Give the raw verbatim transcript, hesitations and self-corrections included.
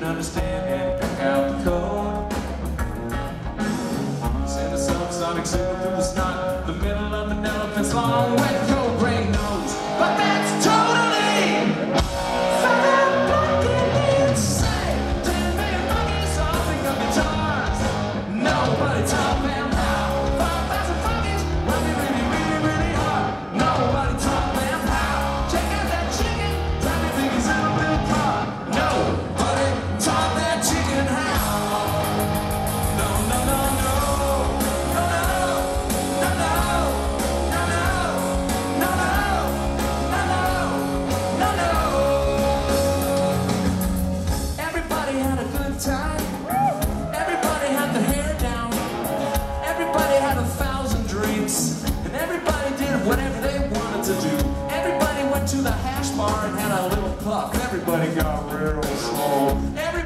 understand and pick out the code. Send a subsonic signal through the snot, the middle of an elephant's long wet coat. Brain knows, but that's totally fucking insane. Ten million monkeys all think of guitars. Nobody taught them how. Five thousand funkies run me really, really, really hard. Nobody taught them how. Check out that chicken, drive me biggies in a little car. Nobody taught that chicken how. No, no, no, no, no, no, no, no, no, no, no, no, no, no. Everybody had a good time. Everybody had their hair down. Everybody had a thousand drinks. And everybody did whatever they wanted to do. Everybody went to the hash bar and had a little puff. Everybody got real slow. Everybody